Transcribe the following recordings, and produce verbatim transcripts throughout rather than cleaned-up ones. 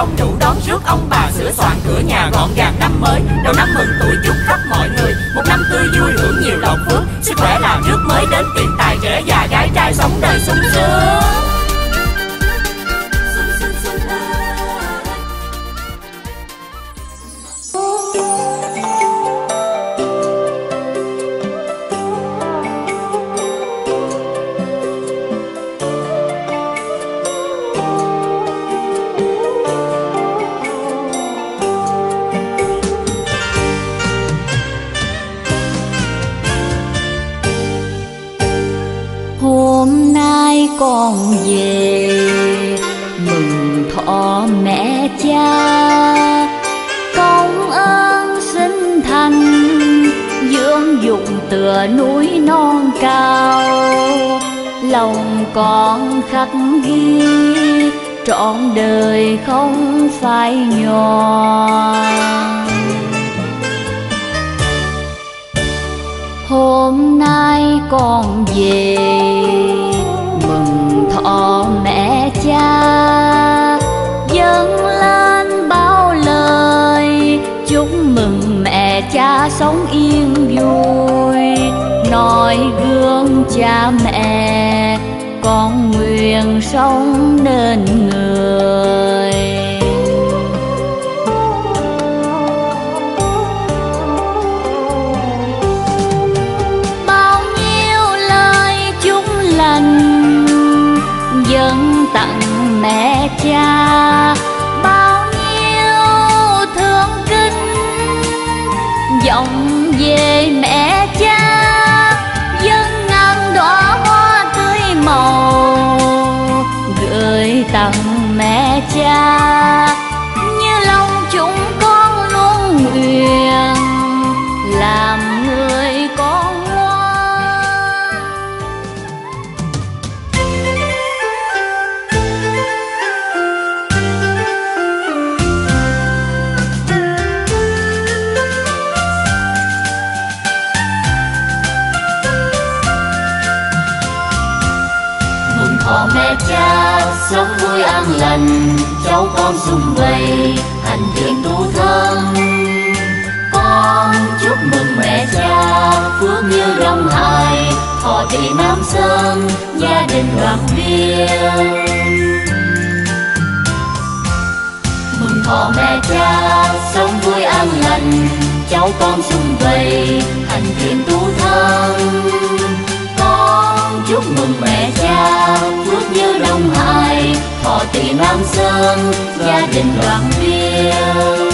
đông đủ đón rước ông bà, sửa soạn cửa nhà gọn gàng năm mới. Đầu năm mừng tuổi chúc khắp mọi người một năm tươi vui, hưởng nhiều lộc phước, sức khỏe là rước mới đến, tiền tài trẻ già gái trai sống đời sung sướng. Hôm nay con về mừng thọ mẹ cha, công ơn sinh thành dưỡng dục tựa núi non cao. Lòng con khắc ghi trọn đời không phai nhòa. Hôm nay con về mừng thọ mẹ cha, dâng lên bao lời chúc mừng mẹ cha sống yên vui. Noi gương cha mẹ con nguyện sống nên người. Dâng tặng mẹ cha bao nhiêu thương kính, vọng về mẹ cha dâng ngàn đóa hoa tươi màu, gửi tặng mẹ cha như lòng chúng con luôn nguyện làm người con ngoan. Thọ mẹ cha sống vui an lành, cháu con sum vầy hành thiện tu thân. Con chúc mừng mẹ cha phước như đông hải, thọ trì Nam Sơn gia đình đoàn viên. Mừng thọ mẹ cha sống vui an lành, cháu con sum vầy hành thiện tu thân. Con chúc mừng mẹ cha phước như đông hải, thọ trì Nam Sơn gia đình đoàn viên.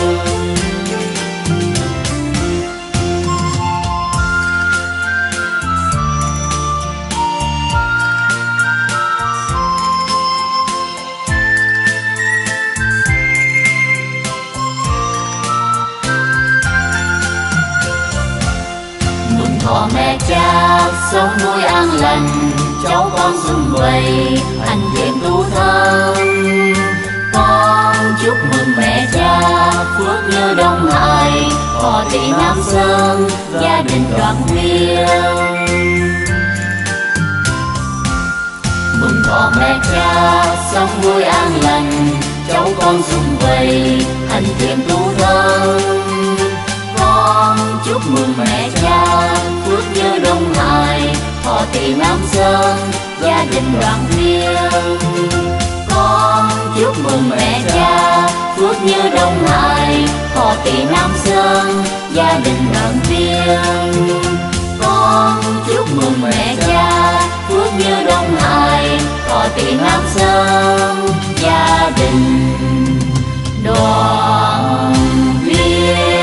Thọ mẹ cha sống vui an lành, cháu con sum vầy hành thiện tu thân. Con chúc mừng mẹ cha phước như đông hải, thọ trì Nam Sơn gia đình đoàn viên. Mừng thọ mẹ cha sống vui an lành, cháu con sum vầy hành thiện tu thân. Con chúc mừng mẹ cha phước như đông hải, thọ trì Nam Sơn gia đình đoàn viên. Con chúc mừng mẹ cha phước như đông hải, thọ trì Nam Sơn gia đình đoàn viên. Con chúc mừng mẹ cha phước như đông hải, thọ trì Nam Sơn gia đình đoàn viên.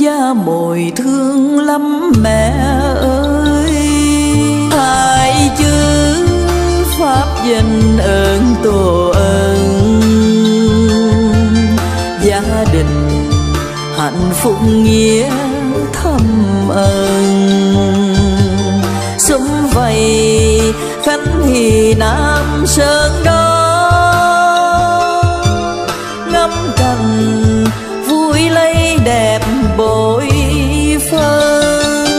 da mồi thương lắm mẹ ơi. Hai chữ pháp danh ơn tổ ơn, gia đình hạnh phúc nghĩa thâm ơn. Xúm vầy khánh thì Nam Sơn đó, ngắm cảnh vui lấy đẹp bội phân.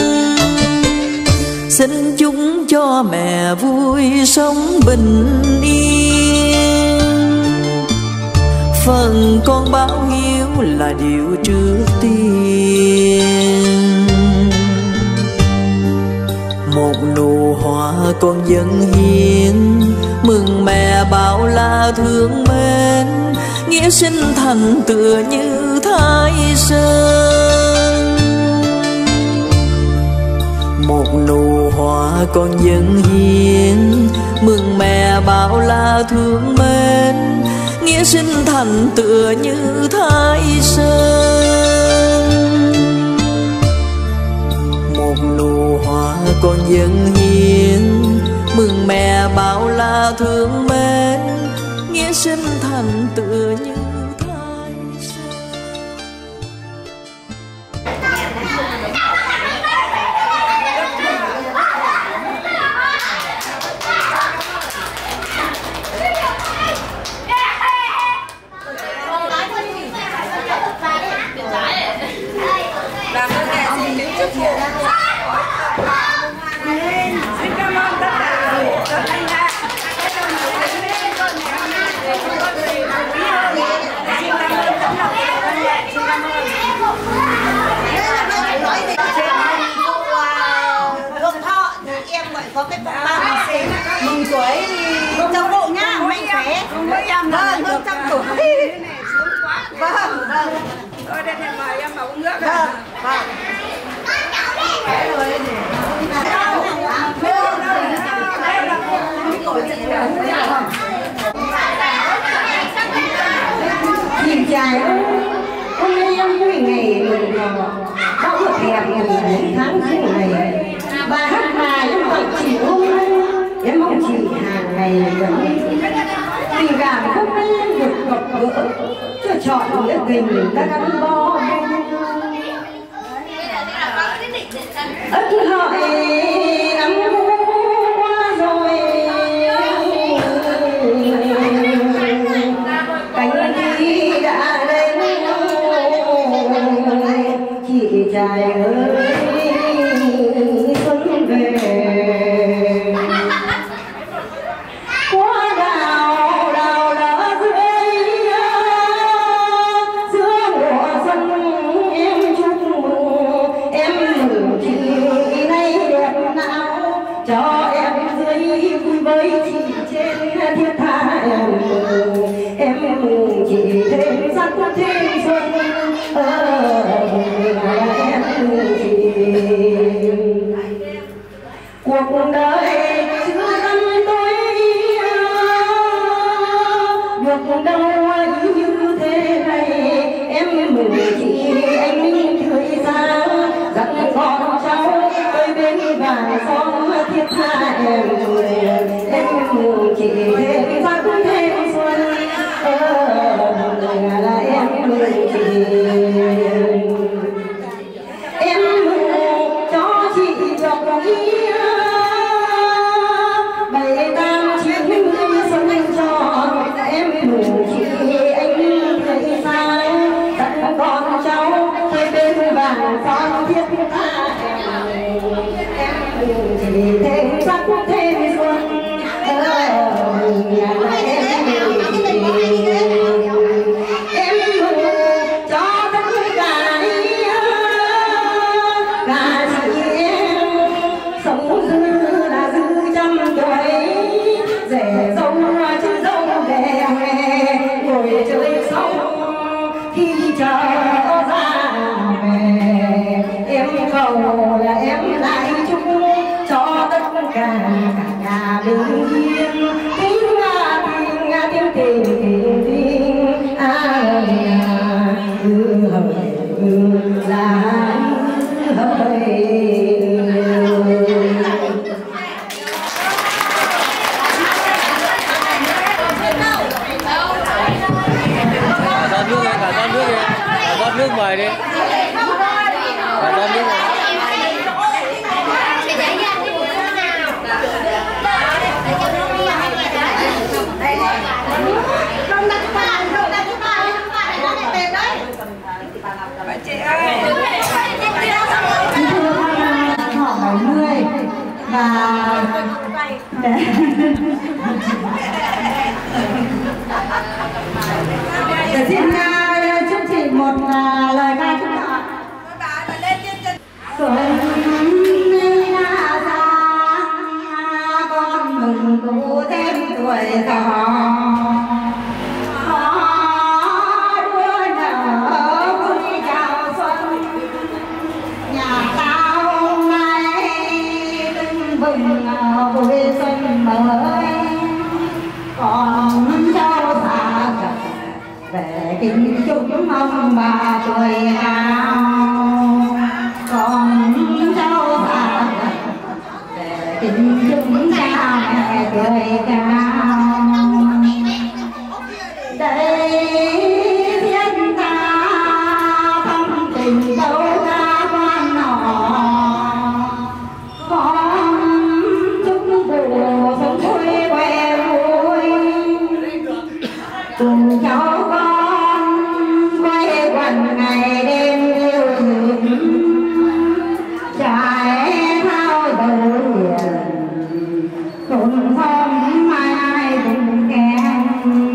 Xin chúng cho mẹ vui sống bình yên, phần con báo hiếu là điều trước tiên. Một nụ hoa con dâng hiến, mừng mẹ bao la thương mến, nghĩa sinh thành tựa như Thái Sơn. Một nụ hoa con dâng hiến, mừng mẹ bao la thương mến, nghĩa sinh thành tựa như Thái Sơn. Một nụ hoa con dâng hiến, mừng mẹ bao la thương mến, nghĩa sinh thành tựa như Thái Sơn. Xin cảm ơn tất cả các anh đã có cái ba mừng tuổi cháu độ nhá, mạnh khỏe. Vâng, hơn trăm tuổi. Vâng, vâng. Tôi đây thì mời em vào uống nước. Vâng, vâng. Nhìn trai hôm nay em vui ngày mừng bão một đẹp ngày tháng riêng ngày bà hát bài em tặng chị hôm nay em mong chị hàng ngày vẫn tình cảm không nên được gặp gỡ cho chọn nghĩa tình ta gắn bó ất hỏi năm qua rồi cánh đi đã đến chị trai ơi xuân về qua đào đào đã rơi giữa mùa xuân em chúc mừng em mừng chị nay đẹp nào cho em dưới vui với chị trên thiết tha em mừng em mừng chị thêm sắc thêm xuân em mừng chị cuộc đời chưa năm tôi được đâu anh như thế này em mừng chị anh minh cười sáng dặn con cháu tới bên vàng son thiết tha em mừng em mừng chị thêm sắc thêm xuân là em mừng chị em mừng cho chị được nghĩa bảy tám chín mươi xuân tròn em mừng chị anh thấy sáng dặn con cháu tới bên vàng son thiết tha em mừng chị thêm sắc thêm xuân là em mừng chị em mừng cho tất cả cả chị em sống dư là dư trăm tuổi rẻ dâu chứ dâu đẻ ngồi chơi sống khi chờ ra về em cầu là em lại chúc cho tất cả cả nhà bình yên tiếng nga tiếng nga tiếng tình tình tình à ừ, ừ, là Nước mời đi. Bà cho nước mời. Chị ơi. Họ bảy mươi và để xin chúc chị một lời ca chúc họ. Con mừng cụ thêm tuổi thọ, đua nở vui chào xuân, nhà ta hôm nay tưng bừng vui xuân mới. Còn cháu xa về kính chúc ông bà tuổi hào, còn cháu xa về kính chúc cha mẹ tuổi cao. Đây thiên ta thâm tình đâu ra quan họ, con chúc cụ sống vui quê vui, cùng cháu con quay quần ngày đêm yêu thương, trải thao đời hiền cùng phong mai cùng khen,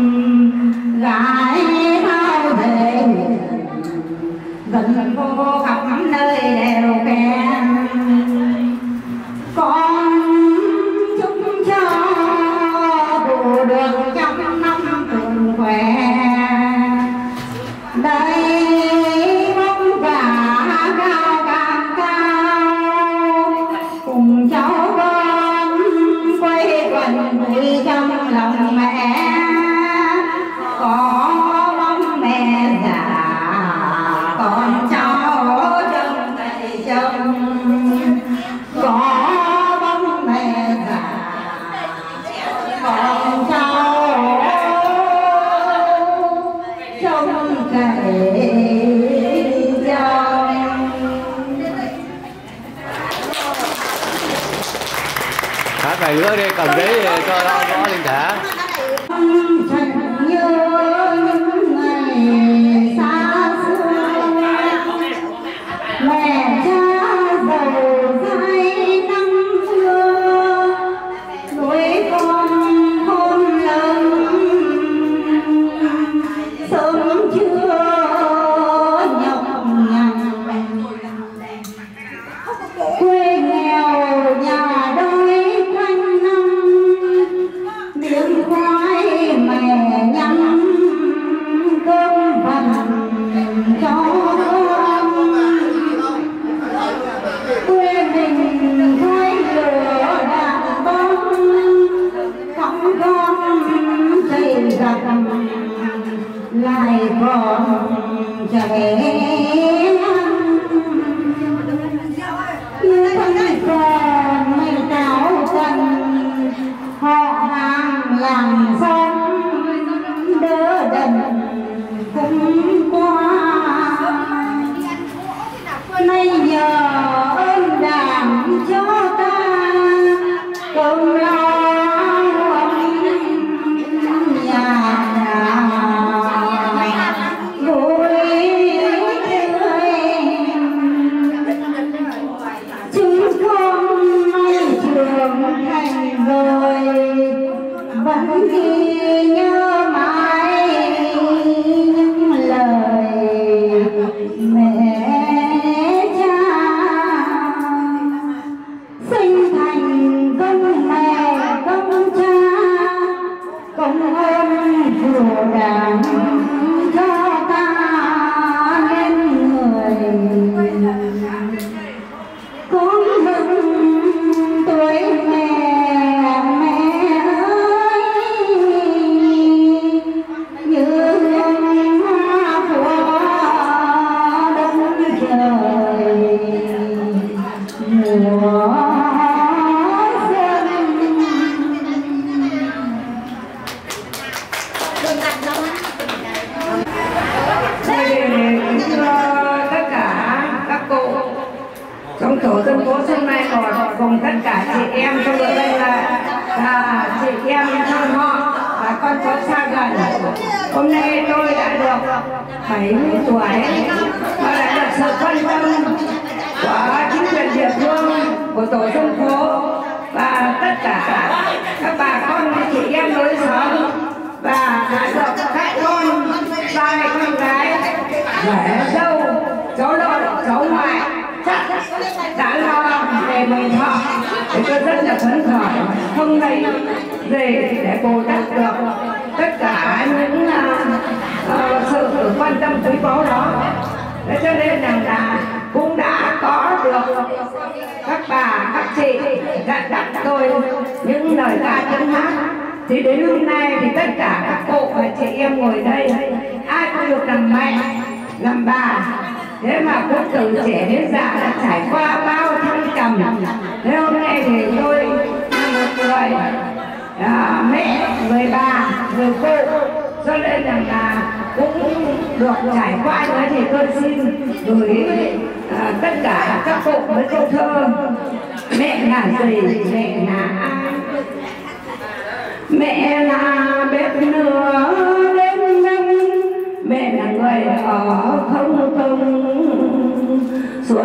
gái thao đời hiền gần vô khắp nơi đều khen. Con chúc cho cụ được trăm năm trường khỏe, đây mong cả cao càng cao, cùng cháu con quay quần vui trong lòng mẹ. Có mong mẹ già con cháu trông thầy trông, có mong mẹ già con cháu trông thầy trông. Hát bài nữa đi, cầm giấy cho nó rõ linh thể. Thật nhớ những ngày xa xưa, mẹ cha giàu dai năm xưa, nuôi con khôn lớn sớm chưa nhọc nhằn, quê nghèo nhà đói quanh năm, miếng khoai mẹ nhắm cơm vằn cho con. Quê mình khói lửa đàn bông, cõng con xây giặc lại còn trẻ như thân còn mây táo cần, họ hàng làng xóm đỡ đần cũng qua. Nay nhờ ơn Đảng cho ta cơm lo ấm nhà nhà vui tươi. Chúng con nay trưởng thành rồi, vẫn ghi nhớ mãi những lời mẹ cha ông tổ dân phố Xuân Mai Ngọt cùng tất cả chị em trong đây là à, chị em trong họ và con cháu xa gần. Hôm nay tôi đã được bảy mươi tuổi và đã được sự quan tâm của chính quyền địa phương, của tổ dân phố và tất cả các bà con chị em lối xóm, và đã được các con trai con gái để dâu cháu nội cháu ngoại chắc đã lo về mừng thọ, thì tôi rất là phấn khởi, không lấy gì để bù đắp được tất cả những uh, sự quan tâm quý báu đó. Thế cho nên rằng là cũng đã có được các bà các chị đã đặt tôi những lời ca tiếng hát, thì đến hôm nay thì tất cả các cụ và chị em ngồi đây ai cũng được làm mẹ làm bà, thế mà cũng từ trẻ đến già đã trải qua bao thăng trầm. Thế hôm nay thì tôi là một người à, mẹ, người bà, người cô, cho nên rằng là cũng được trải qua nữa, thì tôi xin gửi à, tất cả các cụ với câu thơ: mẹ là gì, mẹ là ai, mẹ là bếp lửa đêm đông, mẹ là người ở không công suốt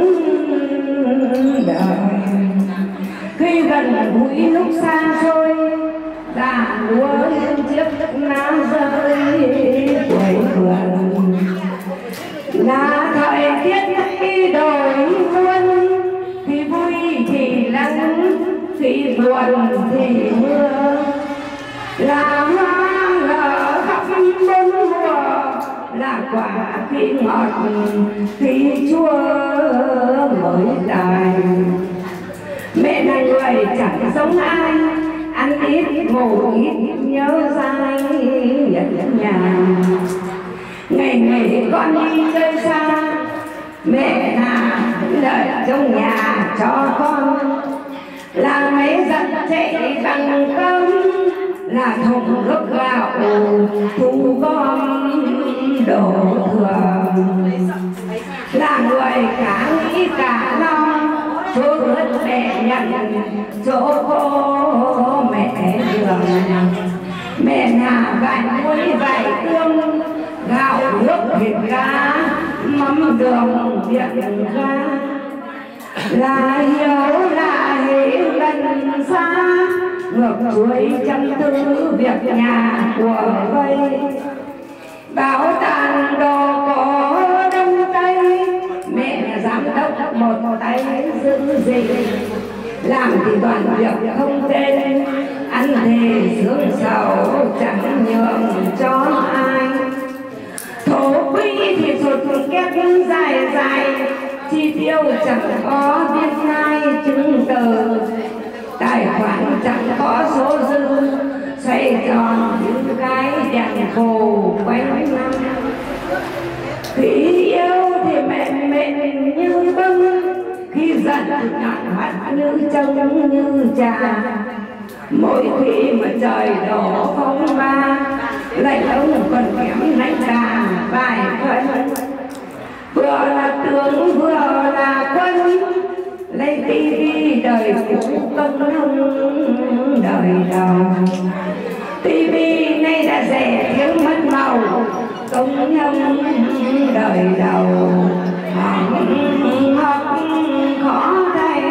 đời. Khi gần gũi lúc xa xôi, già lúa những chiếc lá rơi tuổi vườn, là thời tiết khi đổi luôn, khi vui thì nắng, khi buồn thì mưa, là hoa nở khắp bốn mùa, là quả khi ngọt khi chua mới dài. Mẹ là người chẳng giống ai, ăn ít ngủ ít nhớ dai nhất nhà. Ngày ngày con đi chơi xa, mẹ là đợi trong nhà cho con, là mấy giận chạy bằng cơm, là thùng nước gạo thu gom đổ thừa, là người cả nghĩ cả lo, chỗ ướt mẹ nhận, chỗ khô mẹ đường. Mẹ nhà vài muối vài tương, gạo nước thịt cá, mắm đường việc ga, là hiếu là hỷ gần xa, ngược chuối chăm tư việc nhà của vây. Bảo tàng đồ cổ Đông Tây, mẹ giám đốc một tay giữ gìn, làm thì toàn việc không tên, ăn thì sướng sầu chẳng nhường cho ai. Thổ quý thì sụt két dài dài, chi tiêu chẳng có biết ai chứng từ, tài khoản chẳng có số dư, xoay tròn những cái đèn hồ quanh năm. Khi yêu thì mẹ mẹ như bông, khi giận nhọn mắt như trông như trà. Mỗi khi mà trời đổ phong ba, lạnh ông còn kém lãnh đà vài phân. Vừa là tướng vừa là quân, lấy tivi đời cũ công nông đời đầu. Tivi nay đã rẻ thiếu mất màu, công nông đời đầu. Hỏng học khó thay,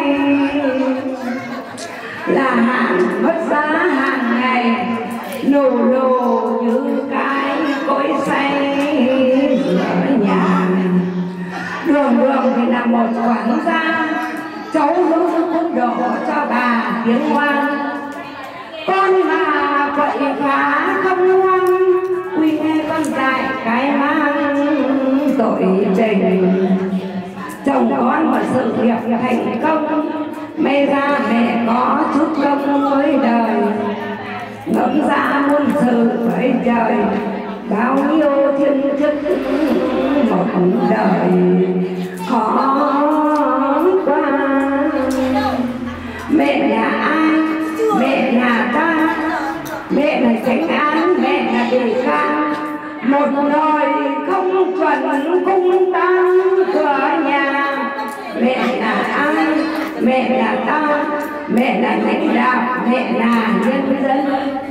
là hàng mất giá hàng ngày, nổ lồ như cái cối xay giữa nhà. Đường đường thì là một quản gia, cháu nữ cũng đổ cho bà tiếng ngoan. Con mà vậy phá không ngoan, quy nghe con dạy cái mang tội tình. Chồng con một sự nghiệp thành công, may ra mẹ có chút công với đời. Ngẫm ra muôn sự với trời, bao nhiêu thiên chức một đời khó qua. Mẹ là ai? Mẹ là ta. Mẹ là chánh án, mẹ là bị can. Một đời không chuẩn cung tang cửa nhà. Mẹ là mẹ là lãnh đạo, mẹ là nhân dân.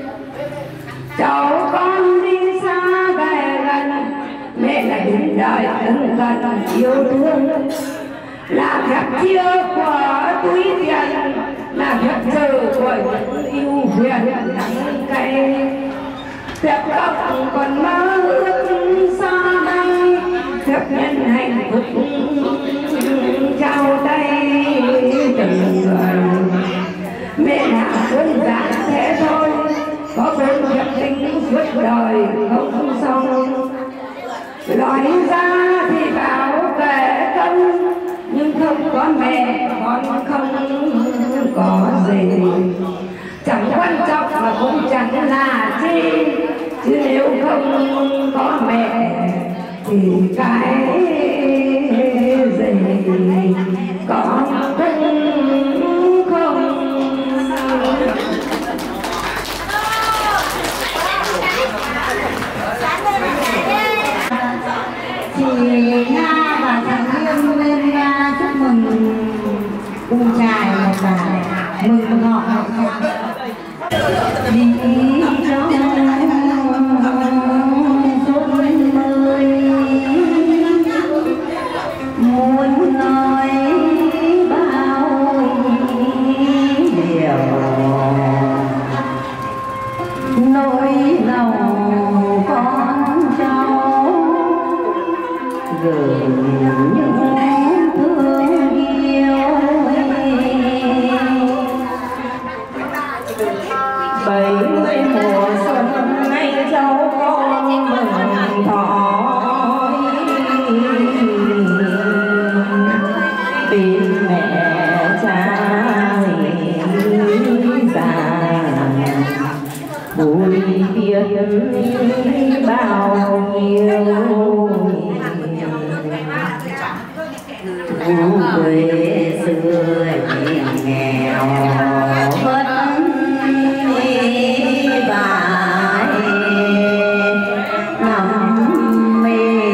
Cháu con đi xa về gần, mẹ là biển đời ân cần yêu thương, là phép chia của túi tiền, là phép thờ của những yêu huyền đắng cay. Phép khóc còn mơ ước xa đây, phép nhân hạnh phúc trao tay từng người. Mẹ là đơn giản thế thôi, có bốn phép tính suốt đời không xong. Nói ra thì bảo kể công, nhưng không có mẹ con không có gì. Chẳng quan trọng mà cũng chẳng là chi, chứ nếu không có mẹ thì cái gì có cũng không. Chị Nga và thằng Liêm lên chúc mừng cu trai một bài mừng ngọt đi trong suốt mươi muốn nói bao điều nỗi lòng con cháu gửi những thương yêu. Bảy mươi mùa xuân nay cháu con mừng thọ, tìm mẹ cha già vui biết bao nhiêu. Quê xưa nghèo vất vả năm mươi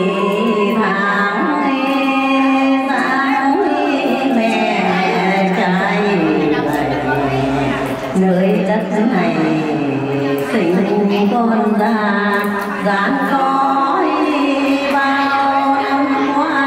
tháng tháng mẹ trai nơi đất này sinh con ra gán cõi bao năm qua.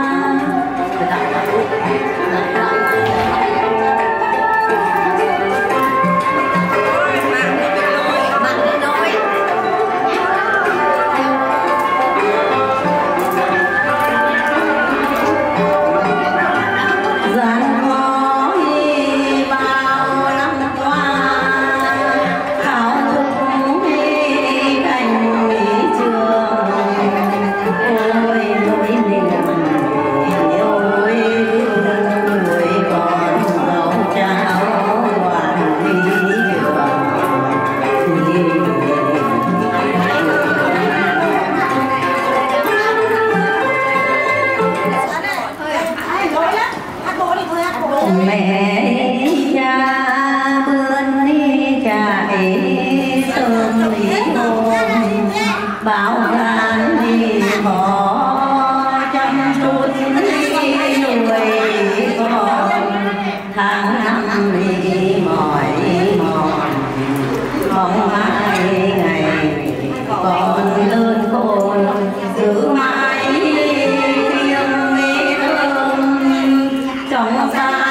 Mẹ cha bươn đi chạy sớm đi hôm bảo gan đi bỏ chăm chút đi nuôi con tháng năm đi mỏi mòn mong mai ngày con lớn khôn giữ mãi tiếng mê thơm trong sáng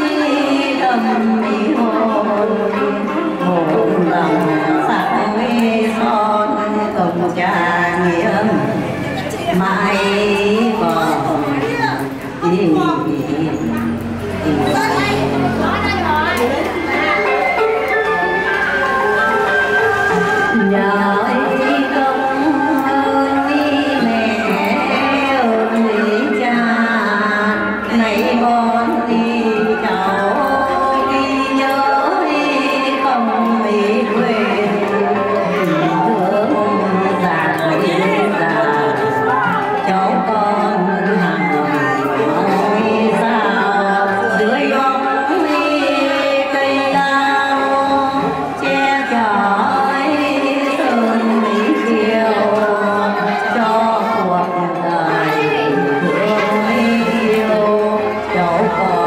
mi hồn hồn lòng sắc mê son công cha nghĩa mãi còn yên nhờ công ơn mẹ ơn cha này con đi cháu con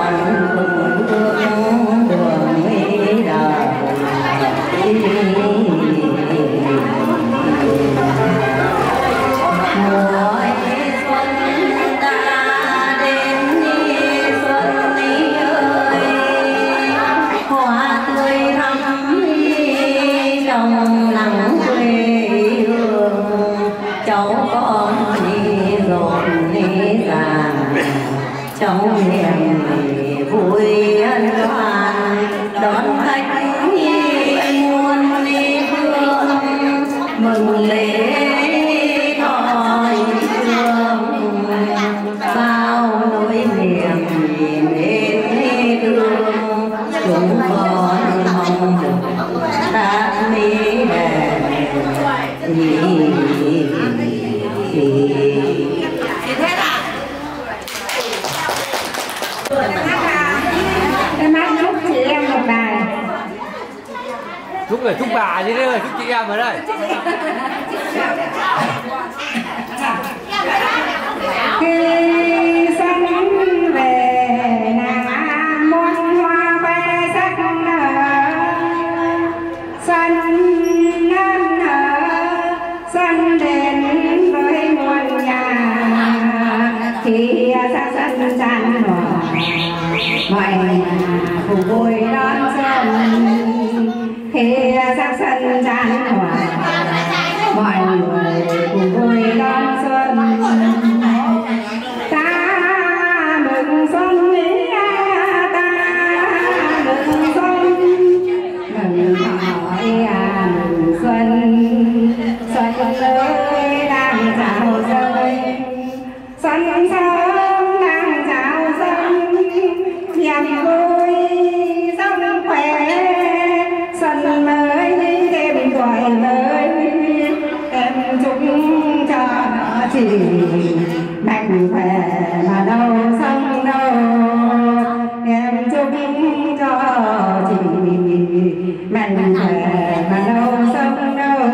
niềm vui ân hoan đón khách muôn ly phương mừng lễ thọ thương bao nỗi niềm mến thương chúng con mong ta mi đẹp nhỉ. Em hát chúc chị em một bài. Chúc người chúc bà chứ đấy, chúc chị em ở đây. Khi xuân về nàng muôn hoa khoe sắc nở, xuân năm nở xuân đến với muôn nhà. Khi sắc xuân tràn hòa mọi nhà cùng vui đón xuân. Khi sắc xuân tràn hòa mọi người cùng vui đón xuân. Ta mừng xuân ý ta mừng xuân mừng hỏi à mừng xuân. Xuân ơi đang chào rơi xuân sớm đang chào xuân niềm vui sống khỏe xuân mới thêm tuổi mới. Em chúc cho chị mạnh khỏe mà đâu sống đâu. Em chúc cho chị mạnh khỏe mà đâu sống đâu.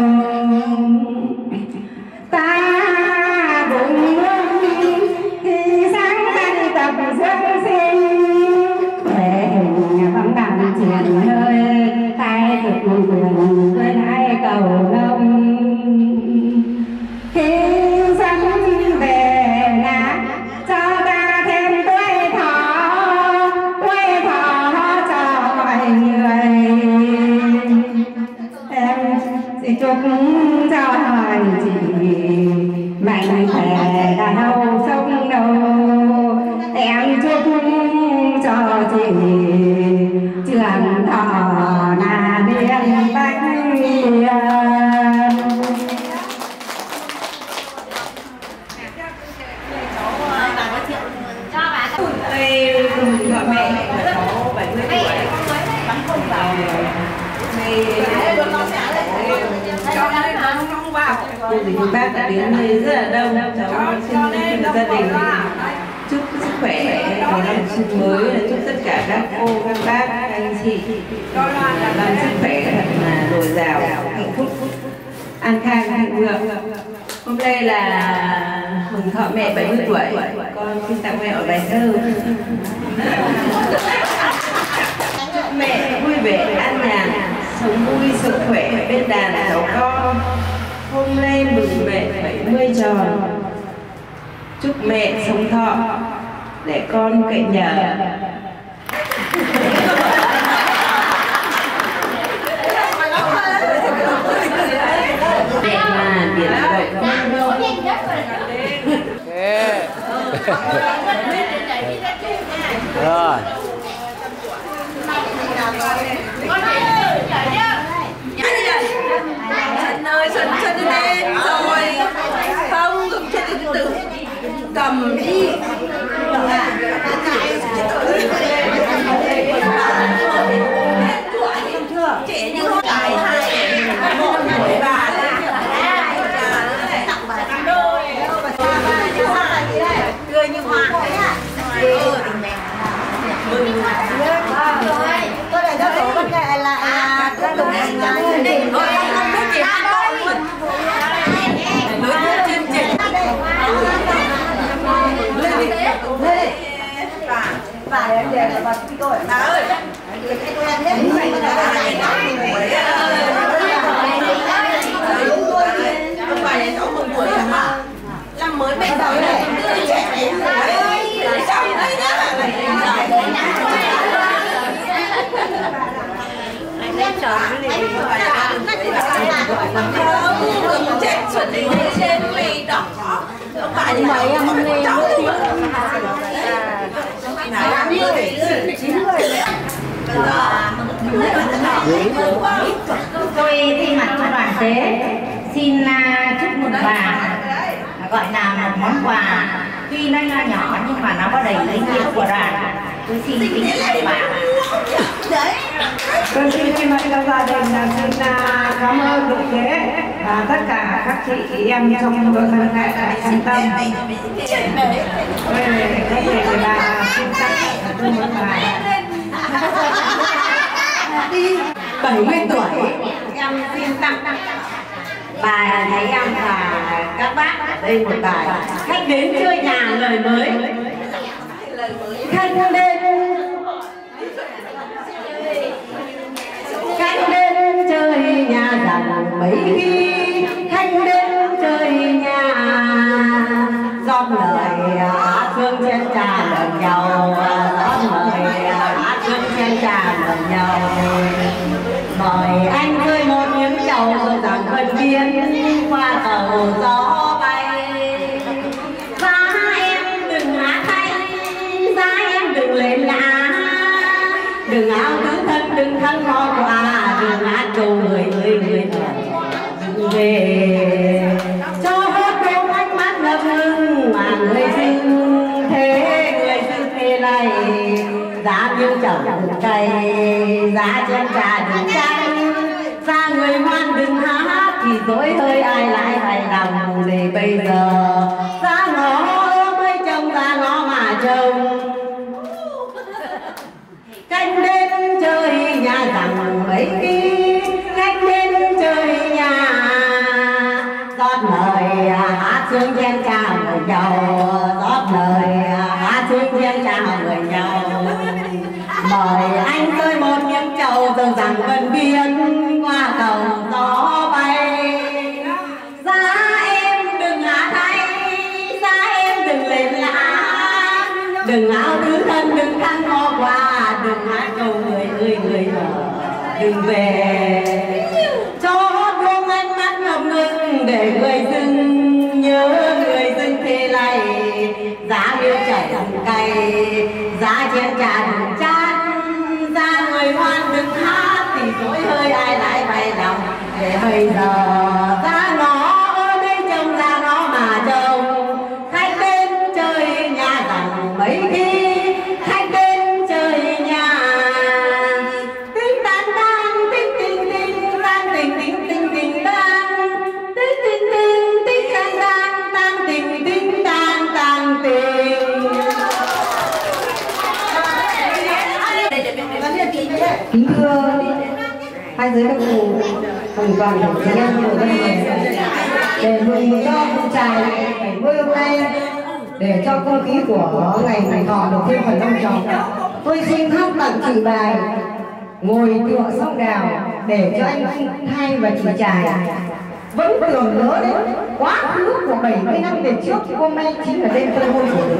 Ta bụng khi sáng nay tập dưỡng sinh về hình bóng đàn truyền hơi tay thực quyền quên ai cầu đông. Khi xuân về nhà cho ta thêm tuổi thọ tuổi thọ cho mọi người. Em xin chúc cho hai chị mạnh khỏe đã đâu sống đâu. Em chúc cho chị trường thọ là điên bánh. Đây gọi mẹ là cháu bảy mươi tuổi bắn không vào này cho nên nó không vào. Cô thì bác đã đến đây rất là đông, cháu xin gia đình chúc sức khỏe và năm xuân mới, chúc tất cả các cô các bác các anh chị làm sức khỏe thật là dồi dào hạnh phúc an khang thịnh vượng. Hôm nay là mừng thọ mẹ bảy mươi tuổi, con xin tặng mẹ ở bài thơ. Mẹ vui vẻ an nhàn sống vui sức khỏe bên đàn cháu con. Hôm nay mừng mẹ bảy mươi tròn, chúc mẹ sống thọ để con cậy nhờ. Mẹ là biển rộng rồi. Xuân ơi, Xuân Xuân đến rồi. Không, cầm trên từ từ. Cầm đi. Trẻ như con tài hai một tuổi bà cười như hoa. Tôi để cho tổ văn nghệ là tiếp tục hành trình. Thôi không biết gì hết đâu. Nói chương trình. Lên đi. Lên đi. Và để để vào cái tôi. Bà ơi. Tôi ăn hết. Ông bà này cháu mừng tuổi hả? Năm mới bây giờ này trẻ xong đấy nhá. Anh lên tròn cái gì không chết chuẩn đi trên mì đỏ. Ông bà này mấy em lên nước Tôi thay mặt cho đoàn tế xin chúc mừng bà, gọi là một món quà tuy nó nho nhỏ nhưng mà nó có đầy ý nghĩa của đoàn. Tôi xin kính chúc bà. Tôi xin thay mặt cho gia đình là xin cảm ơn thượng tế và tất cả các chị em trong đội văn nghệ an tâm. Đây đây là xin tặng tôi một bài. bảy mươi tuổi em xin tặng bài thầy em và các bác ở đây một bài khách đến chơi nhà lời mới. Khách đến khách đến chơi nhà rằng mấy khi khách đến chơi nhà giọt lời hát hương trên trà lần nhau, giọt lời hát hương trên trà lần nhau. Mời anh chơi một miếng trầu rồi rằng vân biên qua tàu gió bay. Giá em đừng hát hay, giá em đừng lên lá, đừng áo tứ thân đừng thân ho quà, đừng hát câu người người người đừng về cho hết câu ánh mắt ngập ngừng mà người dưng thế người dưng thế này. Giá miếng chồng cây, giá chén trà đừng canh, giá người ngoan đừng hát thì dối hơi ai lại hài lòng. Để bây giờ giá nó mới trông giá nó mà trông. Canh đến chơi nhà rằng mấy khi khách đến chơi nhà rót lời hát xuống chén trà mời nhau, rót lời hát xuống chén trà mời nhau. Mời anh chơi một miếng trầu rồi rằng vân biên qua tàu gió bay. Giá em đừng hát hay, giá em đừng lên lá, đừng áo tứ thân đừng khăn ho quà, đừng hát câu người ơi người mở đừng về cho hôn ánh mắt ngập ngừng để người dưng nhớ người dưng thế này. Giá miếng chảy đừng cay, giá chén trà đừng chát, giá người ngoan đừng hát thì dối hơi ai lại bay lòng. Để bây giờ giá nó ở đây trông ra nó mà trông. Khách đến chơi nhà rằng mấy khi khách đến chơi nhà tinh tan tan tinh tinh tinh tan tinh tinh tinh tinh tan tinh tinh tinh tinh tan tan tan tinh tinh tan tan tinh. Kính thưa hai giới các cụ cùng toàn thể chị em của dân mình, để mừng cho cụ trài bảy mươi hôm nay, để cho không khí của ngày ngày thọ được thêm phần long trọng, tôi xin hát tặng chị bài Ngồi Tựa Sông Đào để cho anh hai và chị Trài vẫn còn nhớ đến quá khứ của bảy mươi năm về trước, thì hôm nay chính là đêm tân hôn của mình.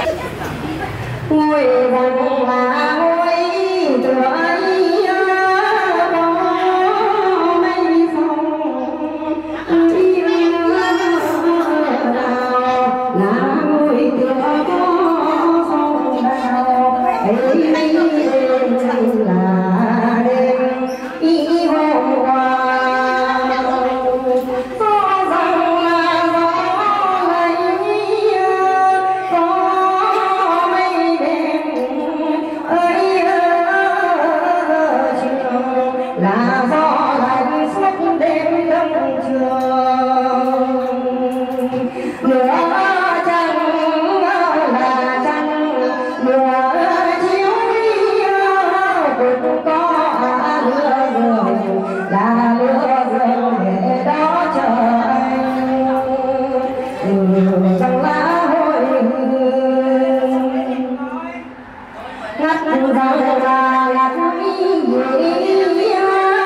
Ngồi rằng là ngồi tựa ấy có mây phong yêu đào, là ngồi tựa có phong đào ấy là đêm ý hôm qua. Có rằng là gió lấy có mây đêm ấy chiều, là gió lạnh suốt đêm đông trường. Nửa trăng là trăng nửa chiếu cũng có lửa rồi, là lửa rồi để đó chờ anh. Trong lá hội ngắt rau và ngắt mi gì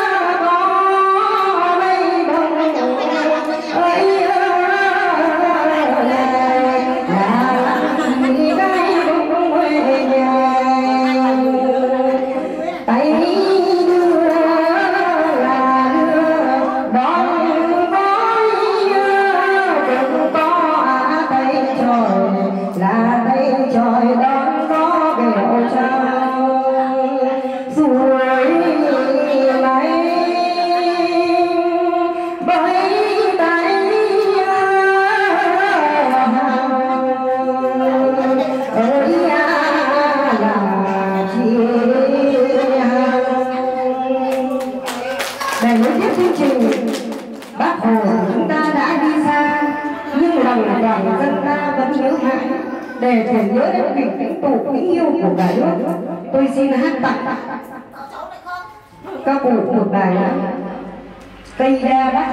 có mây đông ấy là đi đây cũng về nhà. Tay đưa là đưa đón gói cũng có tay trồi, là tay trồi đón gió kiểu trời. kịch Vĩnh Tụ Kính Yêu của cả nước, tôi xin hát tặng các cụ một bài là Cây Đa Bắc.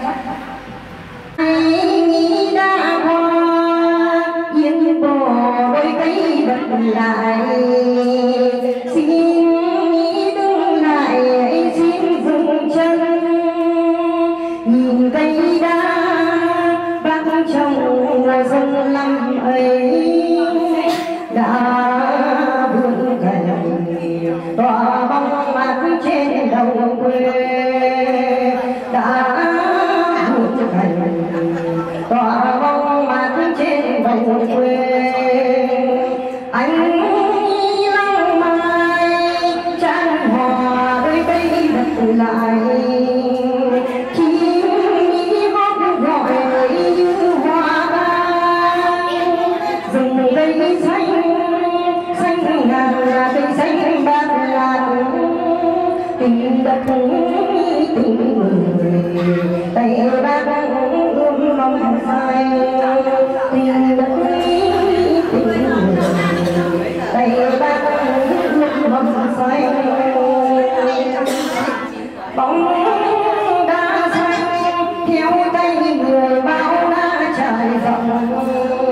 Ai đã hoa yên bồ đôi cây bật lại, xin đứng lại xin dừng chân nhìn cây đa bác trong dân năm ấy đã vươn cành tỏa bóng mát trên đồng quê, đã vươn cành tỏa bóng mát trên đồng quê. Anh lăng mai tràn hòa đôi cây bật lại, chim hót gọi như hoa ban, rừng cây xanh xanh ngàn cây xanh bát ngàn, tình đất tình người tay bác ươm mong phai, tình đất tình người tay bác ươm mong phai. Bóng đá xanh theo tay người bao la trải rộng,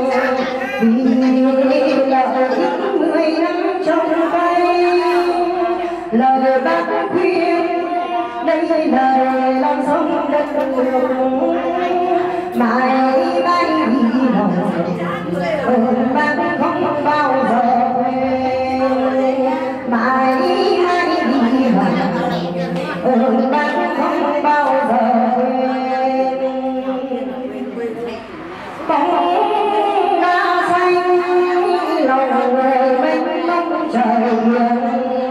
vì lợi ích mười năm trong tay. Lời bác khuyên đây lời lòng sông đất đường, mãi mãi đi lòng ơn bác không bao giờ quên, mãi mãi đi lòng ơn bác không bao giờ quên. Bóng đá xanh lòng người mênh mông trời biển,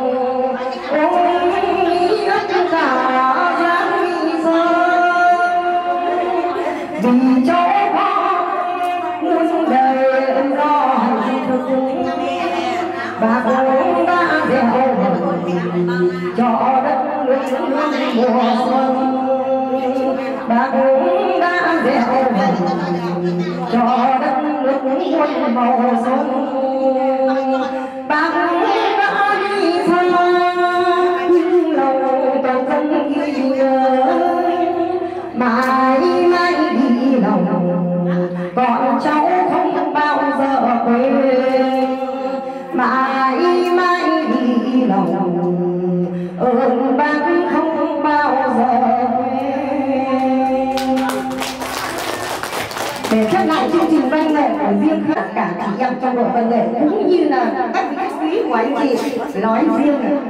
ôi tất cả dáng đi rơi vì chỗ con muôn đời lo hạnh phúc. Bác đã gieo cho đất nước mùa xuân, bác đã gieo cho đất nước muôn màu xuân. Bác đã đi xa nhưng lòng toàn dân ghi nhớ, mãi mãi đi lòng còn cháu không bao giờ quên, mãi mãi đi lòng ơn bác không bao giờ quên. Để khép lại chương trình văn nghệ của riêng tất cả chị em trong đội văn nghệ cũng như là các vị khách quý của anh chị nói riêng này.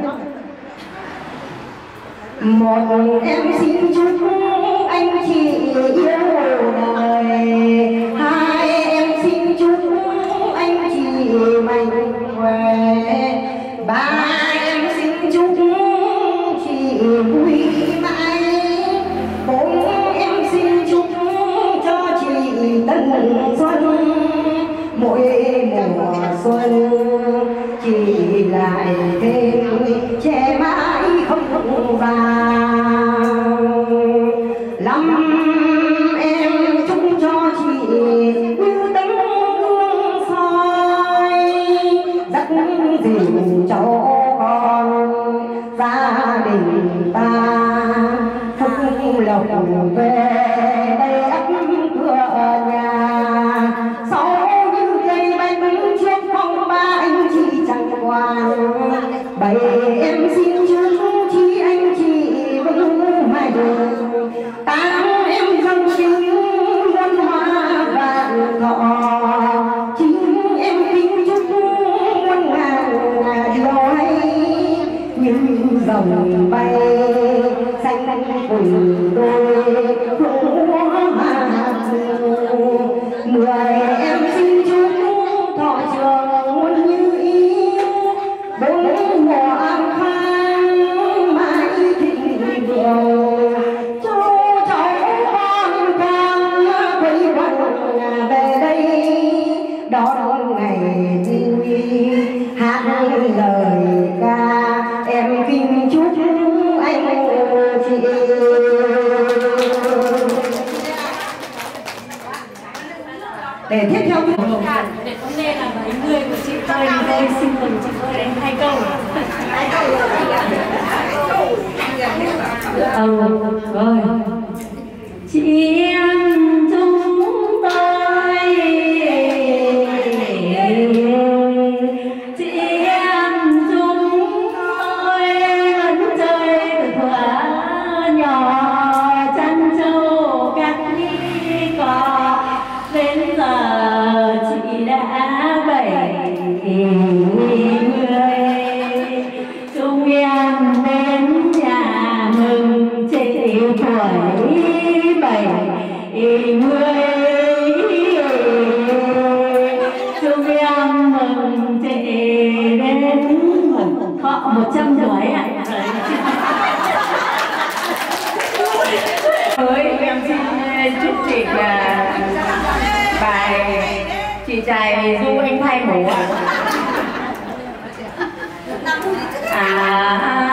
Một em xin chúc anh chị yêu đời, hai em xin chúc anh chị mạnh khỏe, ba em xin chúc chị vui mãi, bốn em xin chúc cho chị tân xuân, mỗi mùa xuân chị lại thêm che mãi không vàng. Năm em chúc cho chị như tấm gương soi, dắt dìu cháu con gia đình ta phúc lộc về đây ấp cửa nhà. Sau như cây bánh trước phong ba anh chị chẳng quan, bảy em xin chúc chi anh chị vững mai đường, tám em dâng kính muôn hoa vạn thọ, chín em kính chúc muôn ngàn điều hay như dòng bay xanh cùng đôi phố hà dương. Mười em xin chúc thọ trường muôn như ý, bốn mùa an khang mãi thịnh vượng, cháu cháu con càng quay quần về đây đón ngày vui hát lời ca. Em kính chúc anh chị mình chị ơi em hai câu. Hai câu. Ừ, rồi. Chị em chúng tôi, chị em chúng tôi vẫn chơi từ thuở nhỏ, chăn trâu cắt cỏ, đến giờ chị đã bảy mươi. Chúng em đến nhà mừng chị tuổi bảy mươi. Chúng em mừng chị đến họ một trăm tuổi ạ. Với em xin chúc chị là bài chị trai du anh thay mổ ạ. À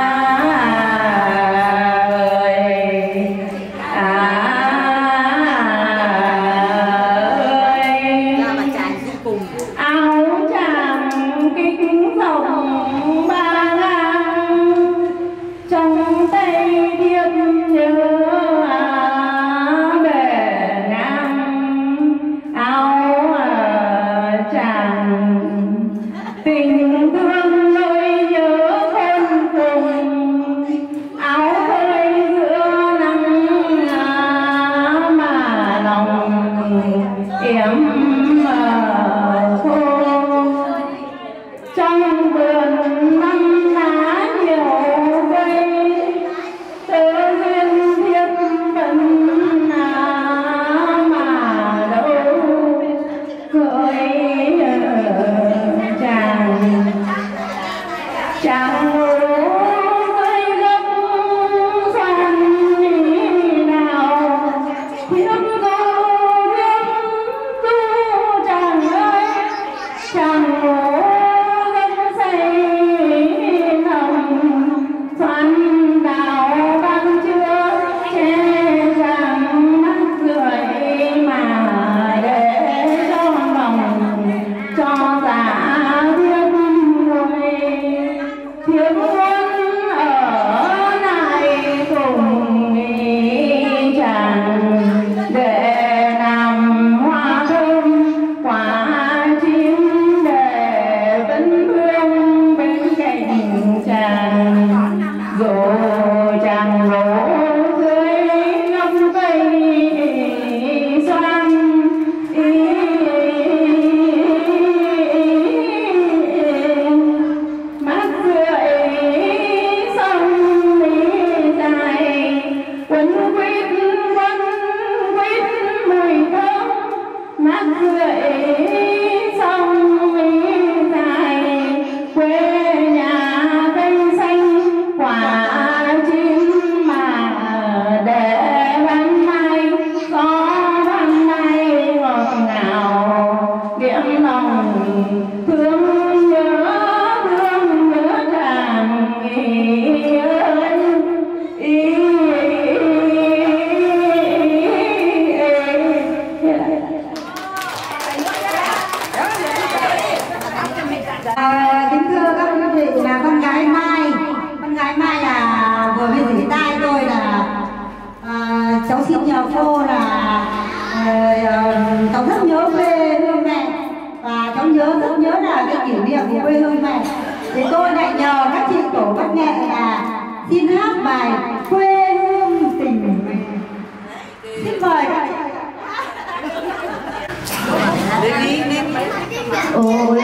ôi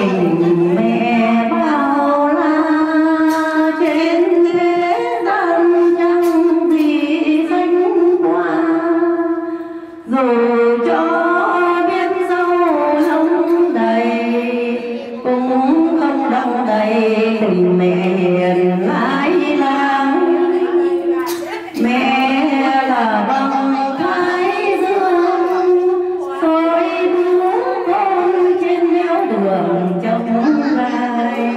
tình mẹ bao la trên thế gian chẳng vì danh hoa, dù cho biết sâu lòng đầy cũng không đong đầy tình mẹ hiền mãi lắm. Mẹ là bằng thái dương soi đứa con trên nẻo đường trong gai,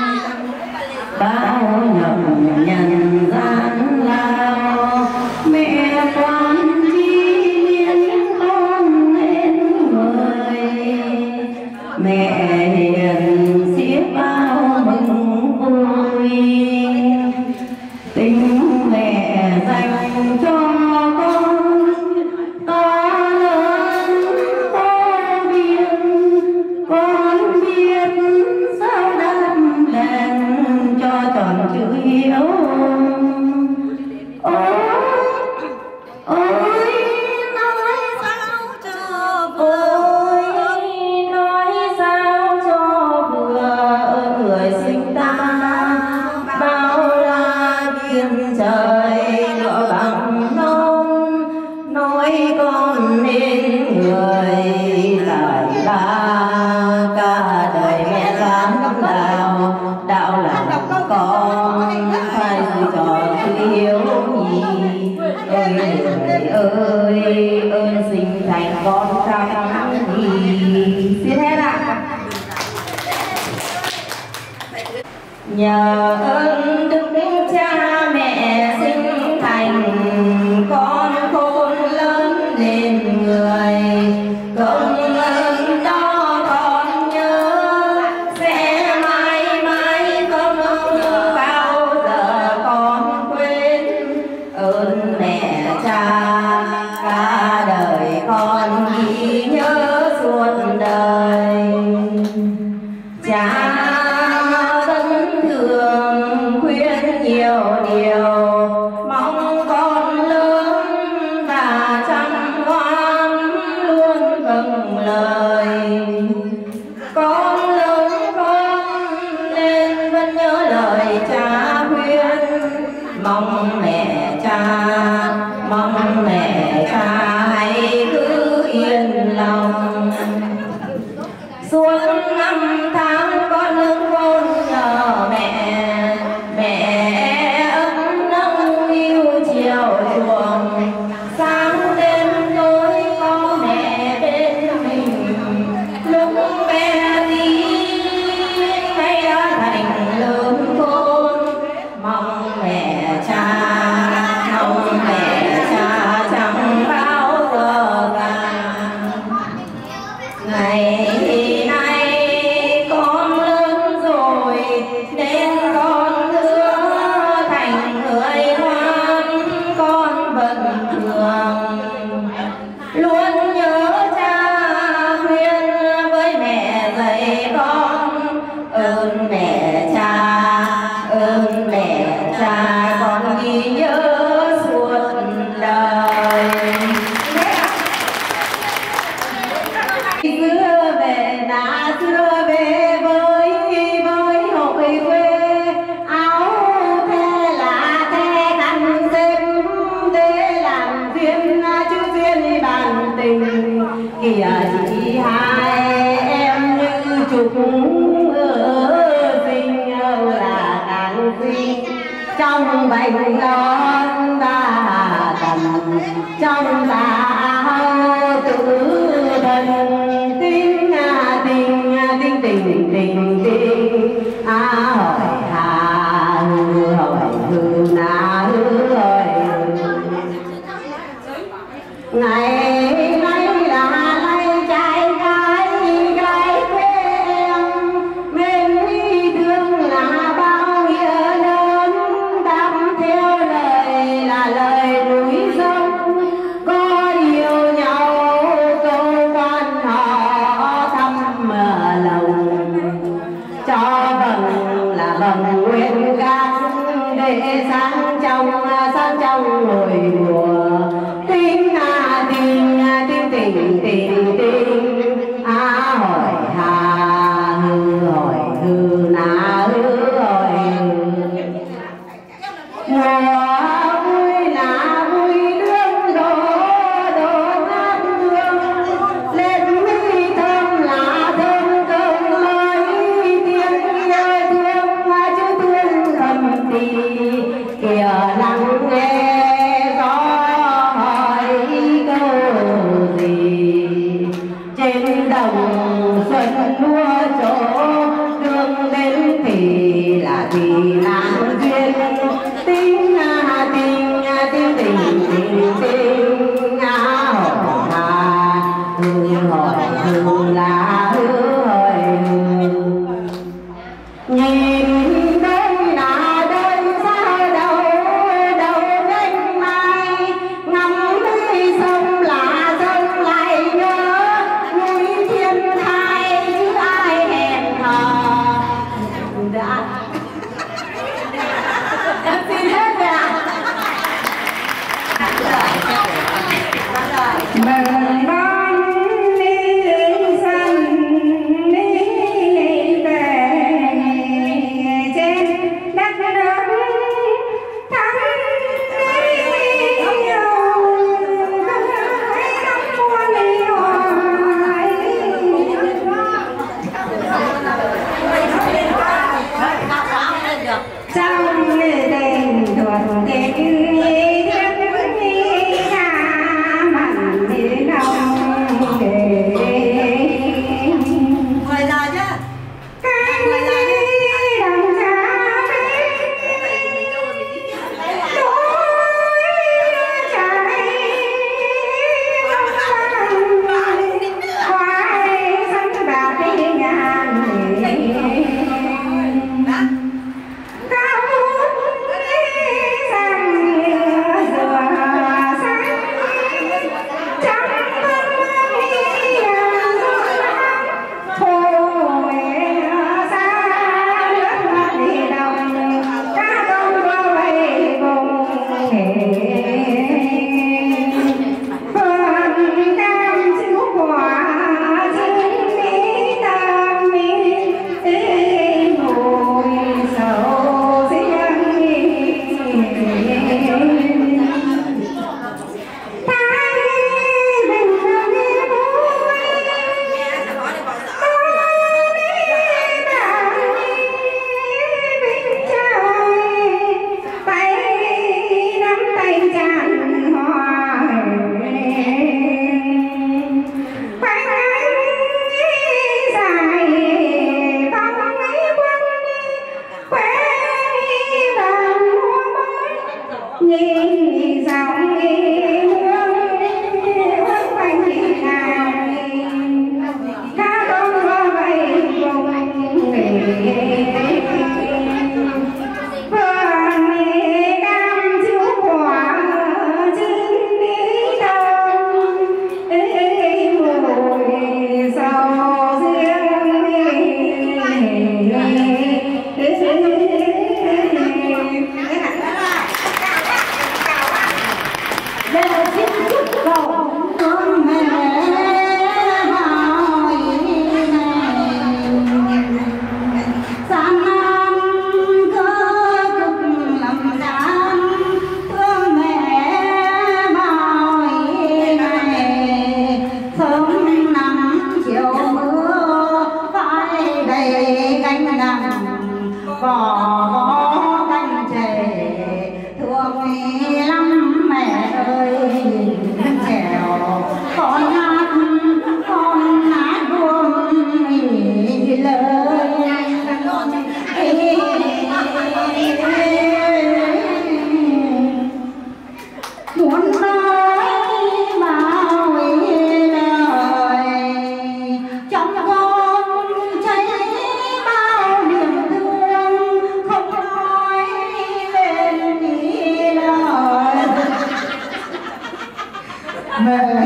bao nhọc nhằn gian lao mẹ quan chi biến con nên người. Mẹ hiền xiết bao sinh ta bao la biên trời ngựa bằng nông nói con nên người tại ba cả đời mẹ dám đạo đạo là con phải cho sự hiếu nhì ơi người ơi ơn sinh thành con trăm thì xin hết ạ. Nhờ ơn đức cha mẹ sinh thành con khôn lớn nên người công ơn đó con nhớ sẽ mãi mãi không bao giờ con quên ơn mẹ cha cả đời con ghi nhớ suốt đời. Cha nhiều điều mong con lớn và chăm ngoan luôn vâng lời con lớn con nên vẫn nhớ lời cha khuyên mong mẹ cha mong mẹ cha hãy cứ yên lòng suốt năm tháng con lớn con nhờ mẹ mẹ ấm nâng yêu chiều chuộng sáng đêm tối có mẹ bên mình lúc bé tí nay đã thành lớn khôn mong mẹ cha mong mẹ cha chẳng bao giờ già ngày nay con lớn rồi nên con luôn nhớ cha khuyên với mẹ dạy con ơn mẹ cha ơn mẹ cha con ghi nhớ suốt đời. Xưa về đã xưa về với với hội quê áo the là the khăn xem để làm duyên chữ duyên bàn tình kìa chị hai em như trục sinh là càng sinh trong bánh non ta tầm trong ta tự thân tình tình tình tình tình tình à hỏi hà hư hỏi hư na hư hỏi ngày nay là nay trai gái gái quê em bên đi thương là bao nghĩa lớn đắm theo lời là lời núi sông có yêu nhau câu quan họ thăm lòng cho bằng là bằng nguyên các để sáng trong sáng trong nỗi mùa tình à tình à tình tình tình tình à hỏi hà hư hỏi hư na hư hỏi mùa vui là vui đương đổ đổ ngát hương lên mi thơm là thơm cơm mới tiếng nhớ thương chữ thương thầm thì kìa lắng nghe gió hỏi câu gì trên đồng xuân lúa chỗ đường đến thì là thì nàng duyên tình à tình à tình tình tình tình à hỏi hà hư hỏi hư là hư hỏi nhìn đây là đây xa đâu đâu đánh mai ngắm đi sông là sông lại nhớ núi thiên thai chứ ai hẹn hò đã em xin hết rồi ạ. Mừng con đi xanh đi về vỏ canh chè thương lắm mẹ ơi nhìn trèo con hát con hát buông lời muốn nói bao lời trong con cháy bao niềm thương không nói lên đi lời mẹ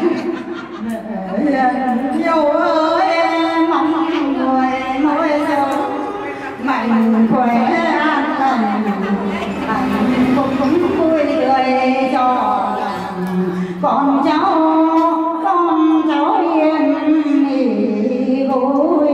mẹ nhiều ơi mong người mỗi sống mạnh khỏe an lành hạnh phúc vui tươi cho con cháu con cháu yên nghỉ vui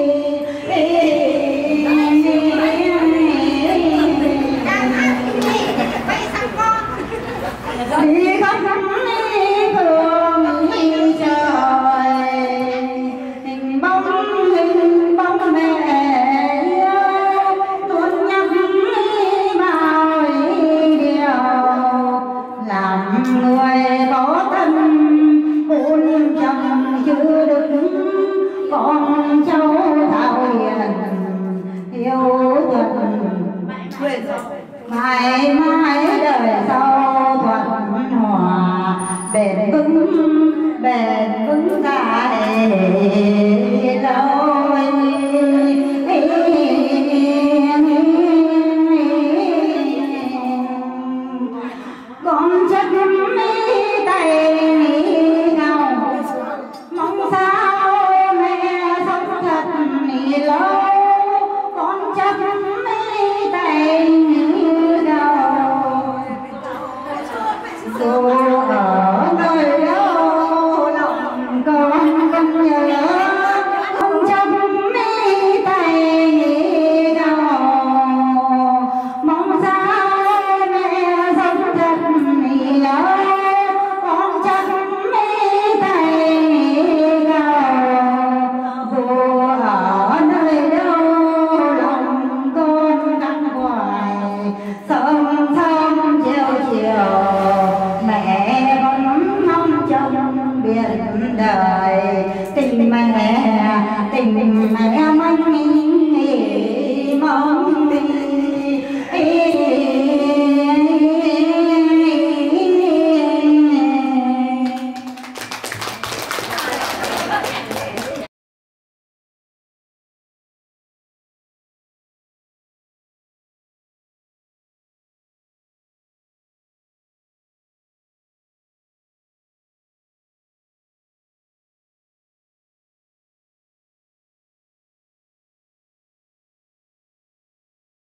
đi khắp đi phương đi trời hình bóng hình bóng mẹ luôn nhắc bao điều làm người có tâm vun trồng chữ đức con cháu thảo hiền yêu thuận mãi mãi đời sau thuận hòa bền vững bền vững cả đời